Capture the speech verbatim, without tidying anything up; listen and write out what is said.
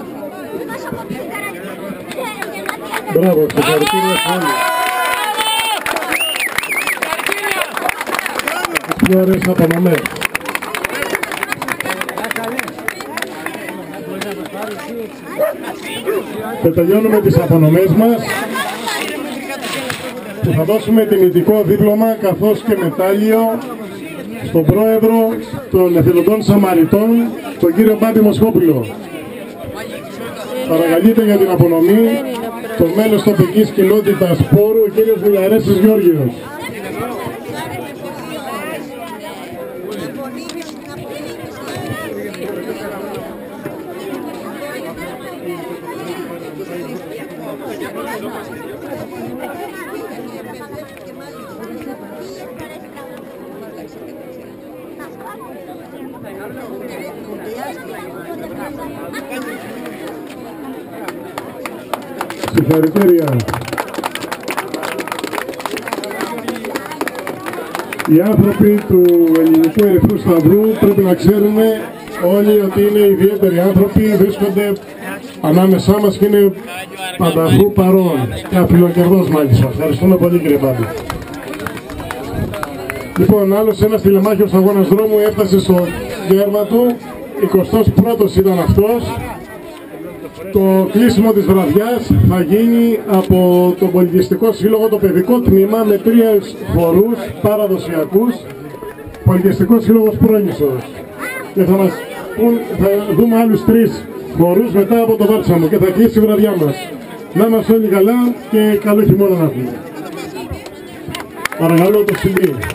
Μπράβο, συγχαρητήρια σε όλους. Τις πιο ωραίες απονομές. Και τελειώνουμε τις απονομές μας, που θα δώσουμε τιμητικό δίπλωμα καθώς και μετάλλιο στον πρόεδρο των Εθελοντών Σαμαριτών, τον κύριο Μπάντη Μοσχόπουλο. Παρακαλείται για την απονομή το μέλος τοπικής κοινότητας Πόρου, ο κύριος Μιλαρέσης Γιώργιος. Συγχαρητήρια. Οι άνθρωποι του Ελληνικού Ερυθρού Σταυρού πρέπει να ξέρουμε όλοι ότι είναι ιδιαίτεροι άνθρωποι, βρίσκονται ανάμεσά μας και είναι πανταχού παρόν και αφιλοκερδός μάλιστα. Ευχαριστούμε πολύ, κύριε Μπάντη. Λοιπόν, άλλος ένας τηλεμάχιος αγώνας δρόμου έφτασε στο γέρμα του, εικοστός πρώτος ήταν αυτός. Το κλείσιμο της βραδιάς θα γίνει από το Πολιτιστικό Σύλλογο, το παιδικό τμήμα, με τρεις χορούς παραδοσιακούς. Πολιτιστικός Σύλλογος Πρόνησος. Και θα μας πούν, θα δούμε άλλους τρεις χορούς μετά από το βάψαμο και θα κλείσει η βραδιά μας. Να είμαστε όλοι καλά και καλό χειμώνα να έχουμε. Παρακαλώ το συμπή.